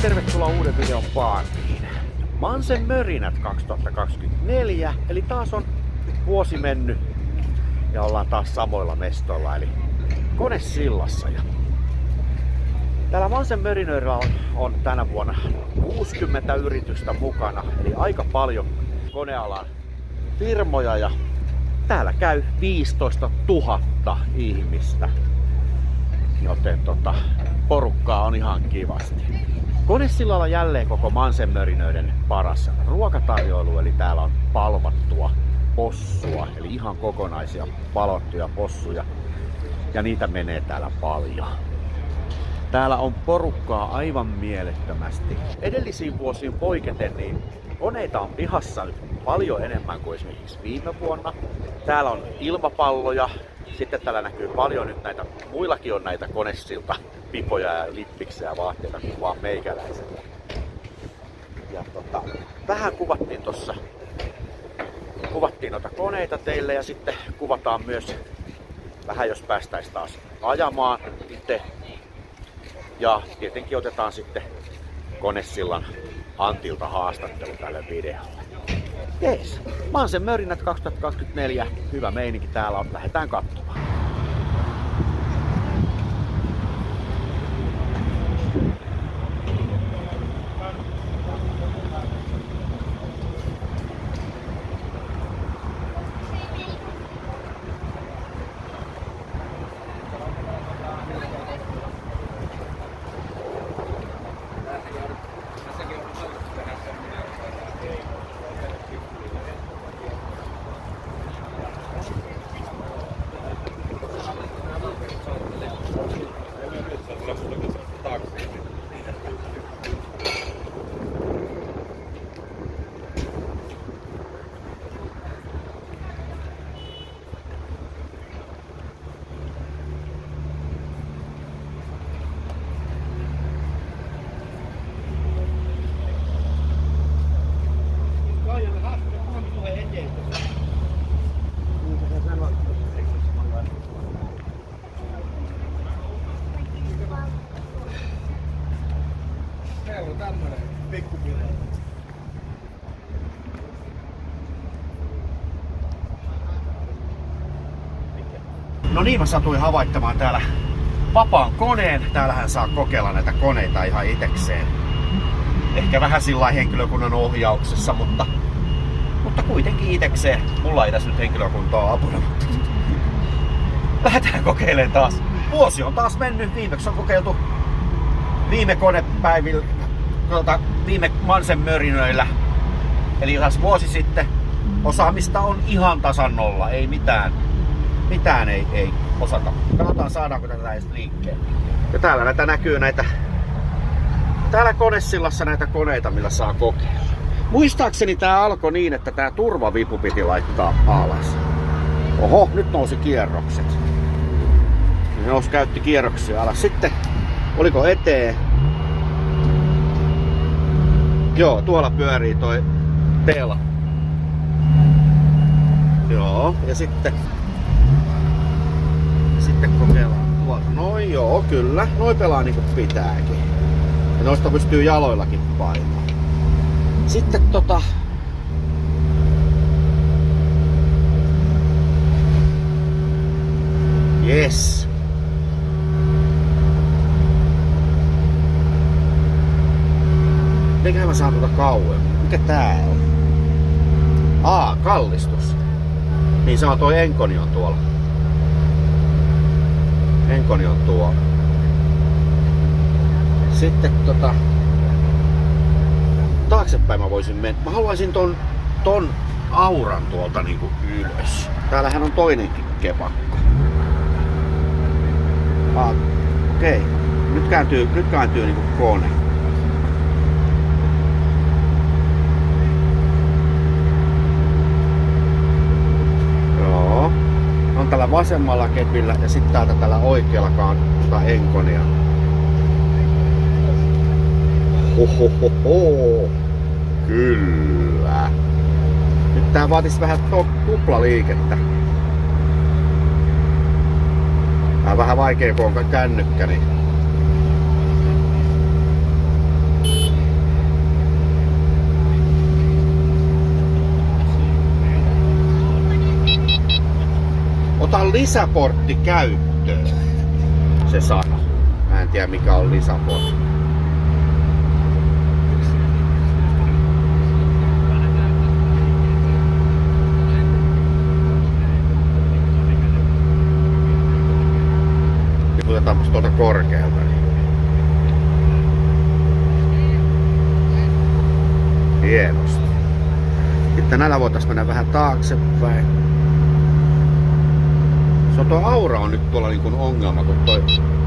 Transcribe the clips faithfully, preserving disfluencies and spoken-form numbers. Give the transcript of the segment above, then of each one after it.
tervetuloa uuden videon pariin. Mansen Mörinät kaksituhattakaksikymmentäneljä, eli taas on vuosi mennyt ja ollaan taas samoilla mestoilla, eli Konesillassa. Ja täällä Mansen Mörinöillä on, on tänä vuonna kuusikymmentä yritystä mukana, eli aika paljon konealan firmoja, ja täällä käy viisitoista tuhatta ihmistä, joten tota, porukkaa on ihan kivasti. Konesillalla jälleen koko Mansen Mörinöiden paras ruokatarjoilu, eli täällä on palvattua possua, eli ihan kokonaisia palottuja possuja, ja niitä menee täällä paljon. Täällä on porukkaa aivan mielettömästi. Edellisiin vuosiin poiketen, niin koneita on pihassa nyt paljon enemmän kuin esimerkiksi viime vuonna. Täällä on ilmapalloja. Sitten täällä näkyy paljon nyt näitä, muillakin on näitä Konesilta pipoja ja lippiksejä ja vaatteita kuin vaan meikäläisellä. Ja tota, vähän kuvattiin tossa, kuvattiin noita koneita teille, ja sitten kuvataan myös vähän, jos päästäisiin taas ajamaan itse. Ja tietenkin otetaan sitten Konesillan Antilta haastattelu tälle videolle. Jees, Mansen Mörinät kaksituhattakaksikymmentäneljä, hyvä meininki täällä on, lähdetään katsomaan. No niin, mä satuin havaittamaan täällä vapaan koneen. Täällähän saa kokeilla näitä koneita ihan itekseen. Ehkä vähän sillä henkilökunnan ohjauksessa, mutta, mutta kuitenkin itekseen. Mulla ei tässä nyt henkilökuntaa apuna. Lähdetään kokeilemaan taas. Vuosi on taas mennyt. Viimeksi on kokeiltu viime konepäivillä, tuota, viime Mansen Mörinöillä. Eli taas vuosi sitten. Osaamista on ihan tasan nolla, ei mitään. Mitään ei, ei osata. Katsotaan, saadaanko tätä edes liikkeelle. Ja täällä näitä näkyy näitä, täällä Konesillassa näitä koneita, millä saa kokeilla. Muistaakseni tää alkoi niin, että tää turvavipu piti laittaa alas. Oho, nyt nousi kierrokset. Ne nousi, käytti kierroksia alas. Sitten, oliko eteen? Joo, tuolla pyörii toi teela. Joo, ja sitten Sitten kokeillaan tuolta. Noin, joo, kyllä. Noi pelaa niinku pitääkin. Ja noista pystyy jaloillakin painamaan. Sitten tota... Yes. Mitenköhän mä saan tuota kauemmin? Mikä tää on? Aa, kallistus. Niin se on toi Enkoni on tuolla. Enkoni on tuo. Sitten tota... taaksepäin mä voisin mennä. Mä haluaisin ton, ton auran tuolta niinku ylös. Täällähän on toinenkin kepakko. Ah, okei. Okay. Nyt kääntyy, nyt kääntyy niinku kone. Joo. On tällä vasemmalla kepillä ja sitten täältä tällä oikeallakaan tota Enkonia. Hohohoho. Kyllä. Nyt tää vaatis vähän tuplaliikettä. Tää on vähän vaikea, kun on kännykkä, niin Ota lisäportti käyttöön. Se sano. Mä en tiedä mikä on lisäportti. Tiputetaanpas tuolta korkealta. Hienosti. Sitten näillä voitaisiin mennä vähän taaksepäin. Se on tuo aura on nyt tuolla niin kuin ongelma, kun toi...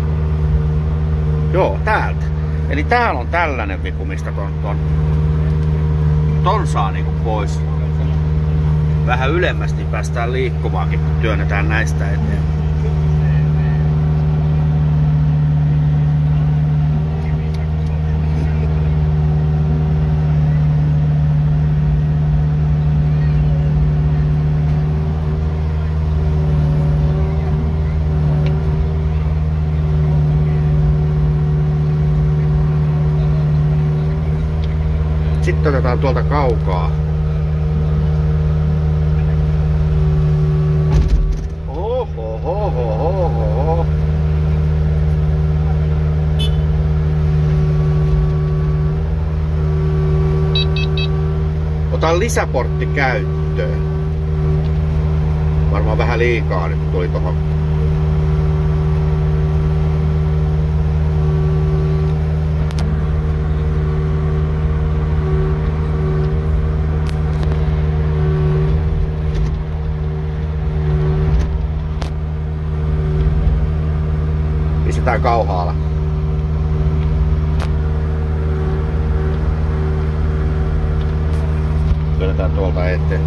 Joo, täältä. Eli täällä on tällainen vipu, mistä ton, ton, ton saa niinku pois. Vähän ylemmästi niin päästään liikkumaankin, kun työnnetään näistä eteen. Sitten otetaan tuolta kaukaa. Oho, oho, oho, oho. Otan lisäportti käyttöön. Varmaan vähän liikaa nyt tuli tohon. Pistetään kauhaalla. Työnnetään tuolta eteen.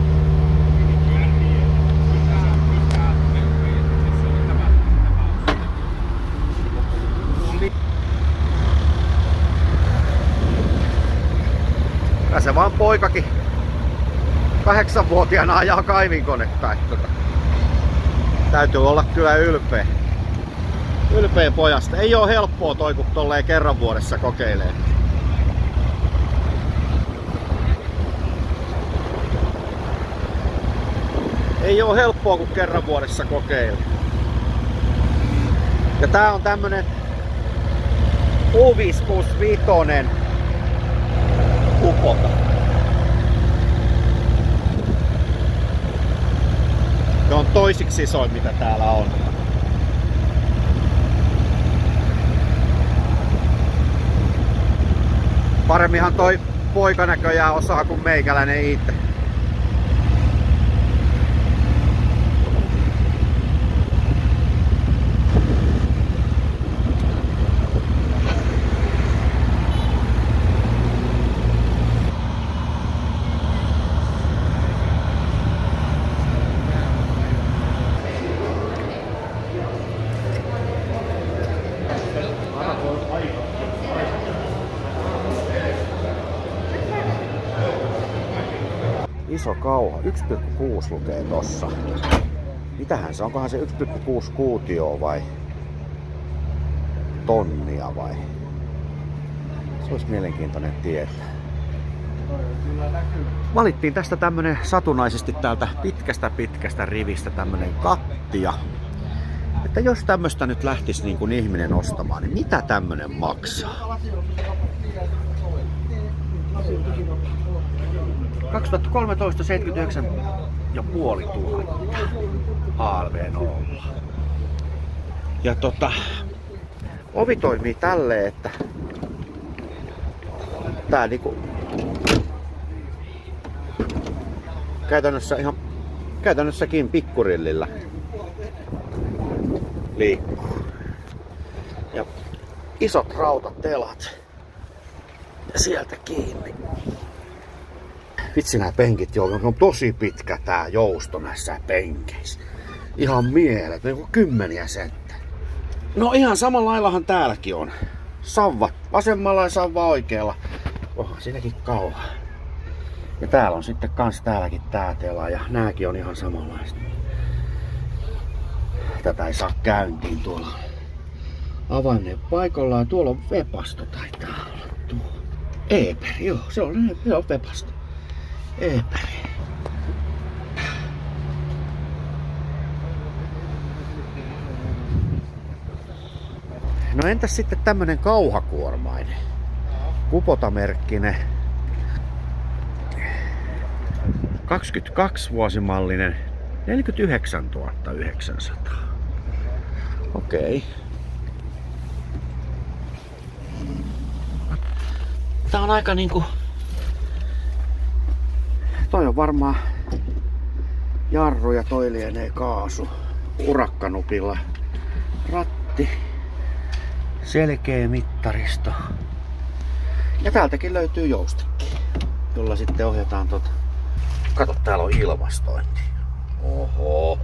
Tässä vaan poikakin kahdeksanvuotiaana ajaa kaivinkonetta. Tota, täytyy olla kyllä ylpeä. Ylpeä pojasta. Ei oo helppoa toi, kun tolleen kerran vuodessa kokeilee. Ei oo helppoa, kun kerran vuodessa kokeilee. Ja tää on tämmönen U viisisataakuusikymmentäviisi Kubota. Se on toisiksi isoin, mitä täällä on. Paremminhan toi poika näköjään osaa kuin meikäläinen itse. Iso kauha, yksi pilkku kuusi lukee tossa. Mitähän se, onkohan se yksi pilkku kuusi kuutioa vai tonnia vai? Se olisi mielenkiintoinen tietää. Valittiin tästä tämmönen satunnaisesti täältä pitkästä pitkästä rivistä tämmönen kattia. Että jos tämmöstä nyt lähtisi niin kuin ihminen ostamaan, niin mitä tämmönen maksaa? kaksituhattakolmetoista seitsemänkymmentäyhdeksän ja puoli tuhatta A L V nolla. Ja tota, ovi toimii tälleen, että tää niinku käytännössä ihan käytännössäkin pikkurillillä liikkuu. Ja isot rautatelat ja sieltä kiinni. Vitsi nää penkit, joo, on tosi pitkä tää jousto näissä penkeissä. Ihan mielet, niinku kymmeniä senttejä. No ihan samalla laillahan täälläkin on. Savvat vasemmalla ja savva oikealla. Oh, siinäkin kauha. Ja täällä on sitten kans täälläkin tää tela ja nääkin on ihan samanlaista. Tätä ei saa käyntiin tuolla. Avaimien paikallaan. Tuolla on vepasto taitaa olla tuo. Eeperi, joo, se on, se on vepasto. Eeperi. No entäs sitten tämmönen kauhakuormainen? Kubota-merkkinen. kaksikymmentäkaksi vuosimallinen. neljäkymmentäyhdeksäntuhatta yhdeksänsataa. Okei. Tää on aika niinku... Toi on varmaan jarru ja toi lienee kaasu. Urakkanupilla ratti. Selkeä mittaristo. Ja täältäkin löytyy joustekin, jolla sitten ohjataan tota... Kato, täällä on ilmastointi. Oho.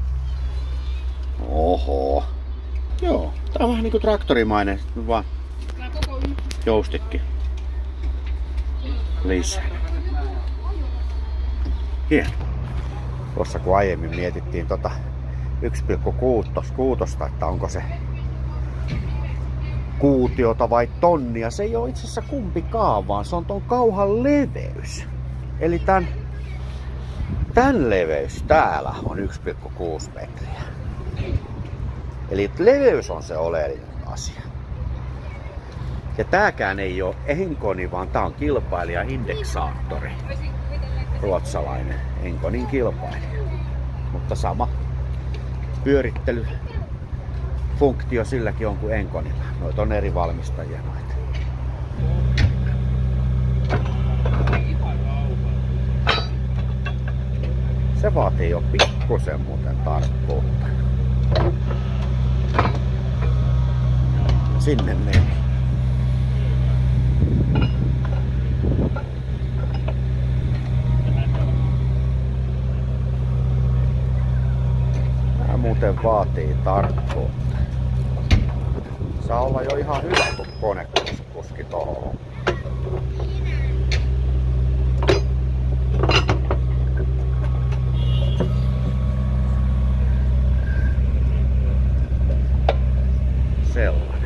Oho. Joo, tää on vähän niinku traktorimainen, vaan joustikki lisää. Hieno. Tuossa kun aiemmin mietittiin tota yksi pilkku kuusi, että onko se kuutiota vai tonnia, se ei ole itse asiassa kumpikaan, vaan se on ton kauhan leveys. Eli tän, tän leveys täällä on yksi pilkku kuusi metriä. Eli leveys on se oleellinen asia. Ja tääkään ei ole Enkoni, vaan tää on kilpailija indeksaattori. Ruotsalainen Enkonin kilpailija. Mutta sama pyörittelyfunktio silläkin on kuin Enkonilla. Noita on eri valmistajia noita. Se vaatii jo pikkusen muuten tarkkuutta. Sinne meni. Tää muuten vaatii tarkkuutta. Saa olla jo ihan hyvä, kun konekuski tohon. Sellainen.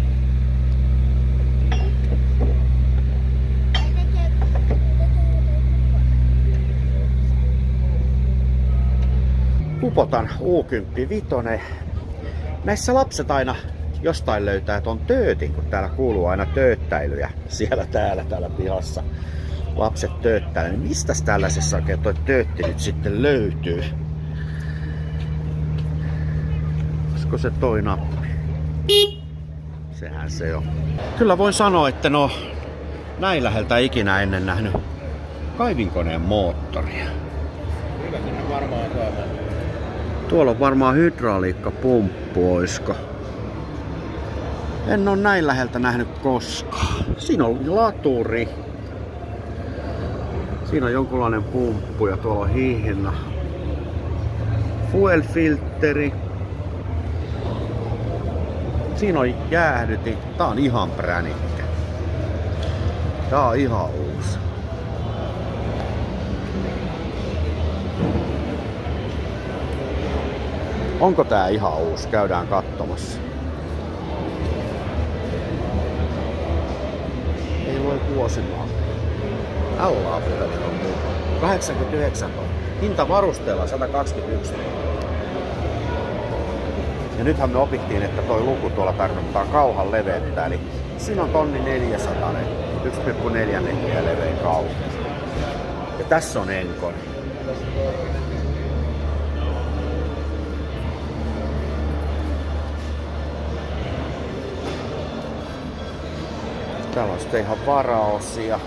Kupotan U kymmenen viisi. Näissä lapset aina jostain löytää ton töötin, kun täällä kuuluu aina tööttäilyjä. Siellä täällä, täällä pihassa lapset tööttäilee. Niin mistäs tällaisessa oikein toi töötti nyt sitten löytyy? Olisiko se toi nappi? Sehän se on. Kyllä voin sanoa, että no näin läheltä ikinä ennen nähnyt kaivinkoneen moottoria. Kyllä sinne varmaan saa. Tuolla on varmaan hydrauliikkapumppu, oisko? En oo näin läheltä nähnyt koskaan. Siinä on laturi. Siinä on jonkunlainen pumppu ja tuolla on hihna. Fuel filteri. Siinä on jäähdyti. Tää on ihan pränikkä. Tää on ihan uusi. Onko tää ihan uusi? Käydään katsomassa. Ei voi vuosimaan. Allaa puhelin on mukaan. kahdeksankymmentäyhdeksän. Hinta varusteella sata kaksikymmentäyksi. Ja nythän me opittiin, että toi luku tuolla tarkoittaa kauhan leveyttä. Eli siinä on tonni neljäsataa, yksi pilkku neljä metriä leveä kauha. Ja tässä on Enkon. Täällä on sitten ihan varaosia.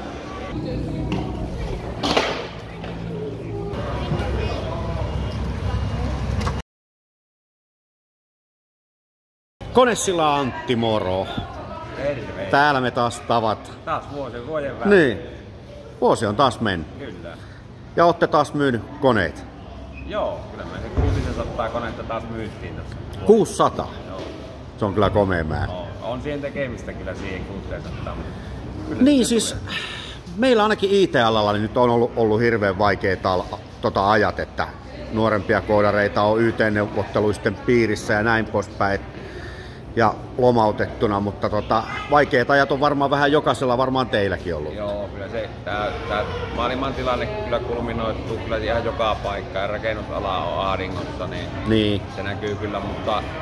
Konesila Antti, moro. Terve. Täällä me taas tavat. Taas vuosi vuoden vähän. Niin. Vuosi on taas mennyt. Kyllä. Ja ootte taas myynyt koneet. Joo, kyllä me se kuusisataa konetta taas myyttiin tässä. kuusisataa. Joo. Se on kyllä komea määrä. On, on siihen tekemistä kyllä siihen kuusisataa. Niin siis, meillä ainakin I T-alalla nyt on ollut, ollut hirveän vaikea tal- tota ajat, että nuorempia koodareita on Y T-neuvotteluisten piirissä ja näin poispäin. Ja lomautettuna, mutta tota, vaikeat ajat on varmaan vähän jokaisella, varmaan teilläkin ollut. Joo, kyllä se, tää, tää maailman tilanne kyllä kulminoittuu kyllä ihan joka paikkaan ja rakennusala on ahdingossa, niin, Niin. se näkyy kyllä, mutta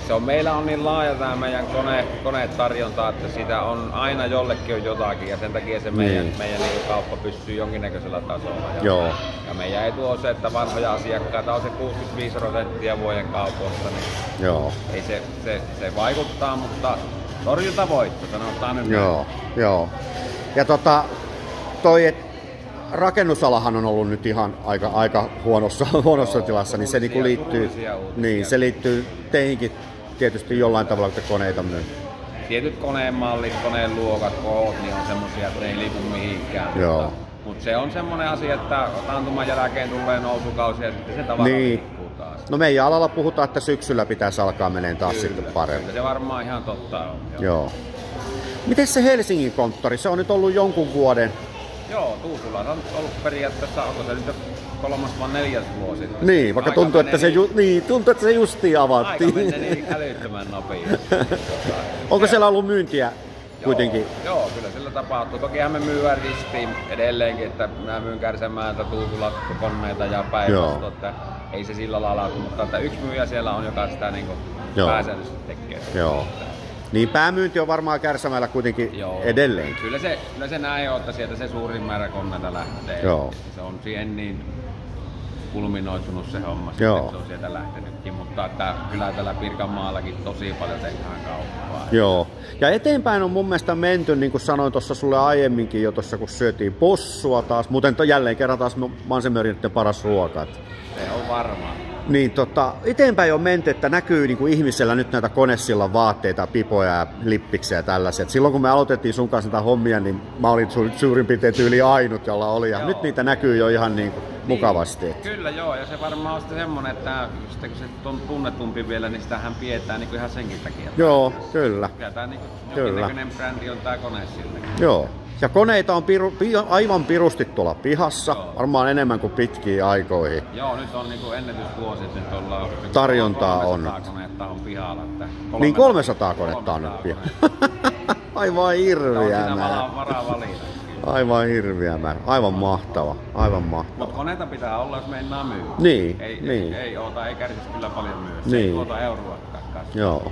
se on, meillä on niin laaja tämä meidän kone, konetarjonta, että siitä on aina jollekin on jotakin ja sen takia se meidän, niin. meidän niin kauppa pysyy jonkinnäköisellä tasolla. Ja, Joo. ja meidän etu on se, että vanhoja asiakkaita on se kuusikymmentäviisi prosenttia vuoden kaupoista, niin Joo. ei se, se, se vaikuttaa, mutta torjuntavoitto sanotaan nyt. Joo, joo. Ja tota, toi, et rakennusalahan on ollut nyt ihan aika, aika huonossa, huonossa Joo, tilassa, niin se niinku liittyy, niin, se liittyy teihinkin tietysti jollain tavalla, että koneita myy. Tietyt koneen mallit, koneen luokat, koot, niin on semmosia, että ne ei liiku mihinkään. Joo. Mutta, mutta se on semmoinen asia, että taantuman jälkeen tulee nousukausi ja sitten se tavara niin. liikkuu taas. No meidän alalla puhutaan, että syksyllä pitäisi alkaa menee taas Kyllä, sitten paremmin. kyllä se varmaan ihan totta on. Joo. Joo. Miten se Helsingin konttori? Se on nyt ollut jonkun vuoden. Joo, Tuusulassa on ollut periaatteessa, onko se nyt jo kolmas vai neljäs vuosi. Niin, vaikka Aika tuntuu, että se, ju, niin, tuntuu, että se justiin avattiin. Aika meni niin älyttömän nopeasti. Onko siellä ollut myyntiä kuitenkin? Joo, joo, kyllä sillä tapahtuu. Tokihan me myydään ristiin edelleenkin, että mä myyn Kärsämäeltä Tuusulat koneita ja päinvastoin, että ei se sillä lailla, mutta että yksi myyjä siellä on, joka sitä niin pääsäännöllisesti tekee. Joo. Niin päämyynti on varmaan Kärsämäellä kuitenkin Joo. edelleen. Kyllä se, kyllä se näin on, että sieltä se suurin määrä koneita lähtee. Joo. Se on siihen niin kulminoitunut se homma, Joo. että se on sieltä lähtenytkin, mutta että kyllä tällä Pirkanmaallakin tosi paljon tehdään kauppaa. Joo. Ja eteenpäin on mun mielestä menty, niin kuin sanoin tuossa sulle aiemminkin jo tuossa, kun syötiin possua taas. Muuten to, jälleen kerran taas Mansen Mörjinätten paras ruoka. Se on varmaa. Niin tota, eteenpäin on menty, että näkyy niin kuin ihmisellä nyt näitä konesillan vaatteita, pipoja ja lippiksiä ja tällaisia. Et silloin kun me aloitettiin sun kanssa näitä hommia, niin mä olin suurin piirtein tyyli ainut, jolla oli. Ja nyt niitä näkyy jo ihan niin kuin niin, mukavasti. Kyllä joo, ja se varmaan on sitten semmonen, että sitten kun se on tunnetumpi vielä, niin sitähän pidetään niin kuin ihan senkin takia. Joo, kyllä. Ja tää niin jonkinnäköinen brändi on tää kone silläkin. Joo. Ja koneita on piru, pi, aivan pirusti tuolla pihassa, Joo. varmaan enemmän kuin pitkiin aikoihin. Joo, nyt on niinku ennätysvuosi, että nyt ollaan... Tarjontaa on. kolmesataa konetta on pihalla. Että kolme, Niin kolmesataa konetta on nyt pihalla. Aivan hirviä määrä. määrä. On varaa valita. Aivan hirviä määrä. Aivan mahtava. Aivan mahtava. Mutta koneita pitää olla, jos mennään myy. Niin, ei, niin. Ei, ei oota, ei kärsisi kyllä paljon myy. Se Niin. ei tuota euroa takaisin. Joo.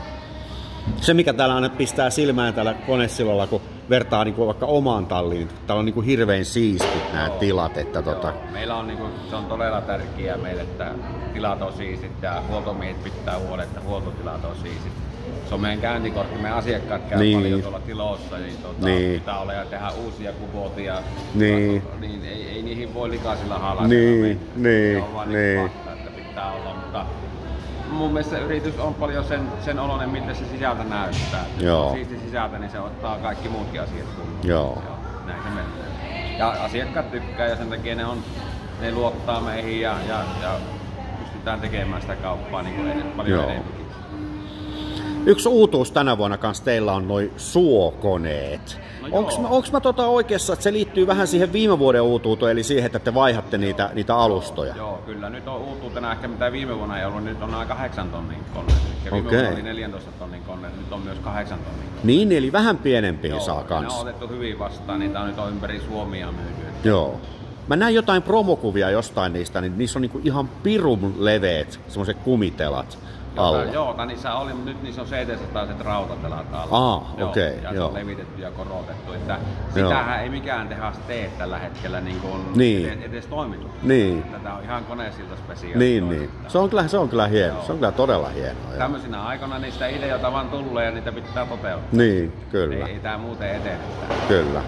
Se mikä täällä aina pistää silmään täällä konesillolla, kun vertaa niin kuin vaikka omaan talliin, täällä on niin kuin hirveän siistit nämä Joo. tilat. Että Joo. tota... Meillä on, niinku, se on todella tärkeää meille, että tilat on siistit ja huoltomiehet pitää huolen, että huoltotilat on siistit. Se on meidän käyntikortti, meidän asiakkaat käy niin. paljon tuolla tiloissa, niin, tuota, niin. pitää olla ja tehdä uusia kupotia. Niin. niin ei, ei niihin voi likaisilla haalaa. Niin, niin, se on vaan niin. niin fakta, että pitää olla, mutta mun mielestä yritys on paljon sen, sen oloinen, miten se sisältä näyttää. Jos Joo. on siisti sisältä, niin se ottaa kaikki muutkin asiat kunnolla. Joo. Joo, näin se menee. Ja asiakkaat tykkää ja sen takia ne, on, ne luottaa meihin ja, ja, ja pystytään tekemään sitä kauppaa niin kuin edes, paljon Joo. enemmänkin. Yksi uutuus tänä vuonna kanssa teillä on noi suokoneet. No onks joo. mä, onks mä tota oikeassa, että se liittyy vähän siihen viime vuoden uutuuteen, eli siihen, että te vaihatte niitä, niitä alustoja? Joo, kyllä. Nyt on uutuutena ehkä mitä viime vuonna ei ollut, nyt on nämä kahdeksan tonnin koneet. Eli viime Okei. vuonna oli neljäntoista tonnin koneet, nyt on myös kahdeksan tonnin koneet. Niin, eli vähän pienempiin Joo, saa ne on kanssa. otettu hyvin vastaan, niitä on nyt on ympäri Suomia myyty. Joo. Mä näin jotain promokuvia jostain niistä, niin niissä on niinku ihan pirun leveät semmoiset kumitelat alla. Jota, joo, tai niissä oli, nyt niissä on seitsemänsataiset rautatelat alla. Aa, okei, okay, ja joo. se on levitetty ja korotettu. Että sitähän ei mikään tehdas tee tällä hetkellä niin kuin Niin. edes, edes toimitu. Niin. Tätä on ihan koneesilta spesiaali. Niin, niin. Se on kyllä, se on kyllä hieno. Joo. Se on kyllä todella hienoa. joo. Tämmöisinä aikoina niistä ideoita vaan tulee ja niitä pitää toteuttaa. Niin, kyllä. Ei, ei tää muuten etene. Kyllä.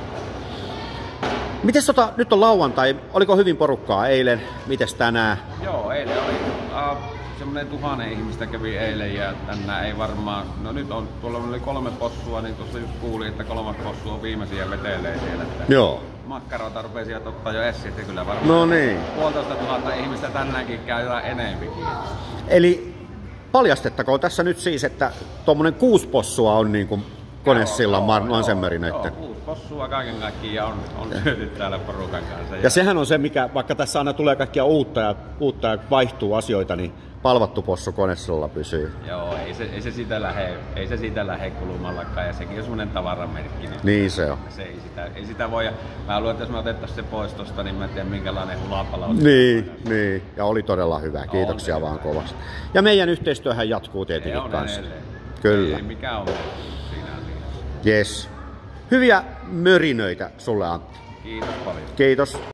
Mites tota, nyt on lauantai, oliko hyvin porukkaa eilen, mites tänään? Joo, eilen oli uh, semmonen tuhannen ihmistä kävi eilen ja tänään ei varmaan, no nyt on, tuolla oli kolme possua, niin tuossa just kuulin, että kolmas possu on viimeisiä vetelee siellä. Että Joo. makkaroita rupesi ottaa jo essit ja kyllä varmaan No niin. puolitoista tuhatta ihmistä tänäänkin käy jotain enempikin. Eli paljastettakoon tässä nyt siis, että tuommoinen kuusi possua on niin kuin Konesillan Mansenmörinöiden. Joo, possua kaiken kaikkiaan on, on syöty täällä porukan kanssa. Ja, ja sehän on se, mikä, vaikka tässä aina tulee kaikkia uutta ja, uutta ja vaihtuu asioita, niin palvattu possu Konesillalla pysyy. Joo, ei se, ei se siitä lähde, ei se siitä lähde kulumallakaan, ja sekin on semmoinen tavaramerkki. Niin, niin se on. Se ei sitä, ei sitä voi, mä luulen, että jos me otettaisiin se pois tosta, niin mä en tiedä minkälainen hulapala on. Niin, niin, ja oli todella hyvä. Kiitoksia on vaan hyvä. Kovasti. Ja meidän yhteistyöhän jatkuu tietenkin kanssa. Kyllä. Ei mikään on siinä asiassa. Yes. Hyviä mörinöitä sulle, Antti. Kiitos paljon. Kiitos.